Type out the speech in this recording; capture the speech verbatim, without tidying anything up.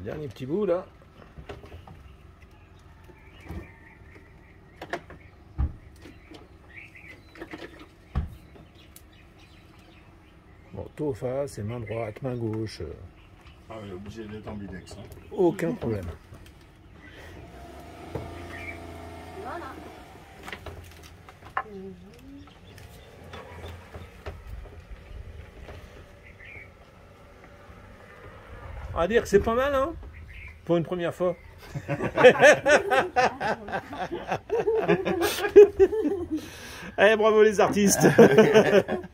le dernier petit bout là. Bon, tout face et main droite, main gauche. euh, Ah, il est obligé d'être ambidex. Hein. Aucun problème. Voilà. On va dire que c'est pas mal, hein, pour une première fois. Eh, bravo les artistes.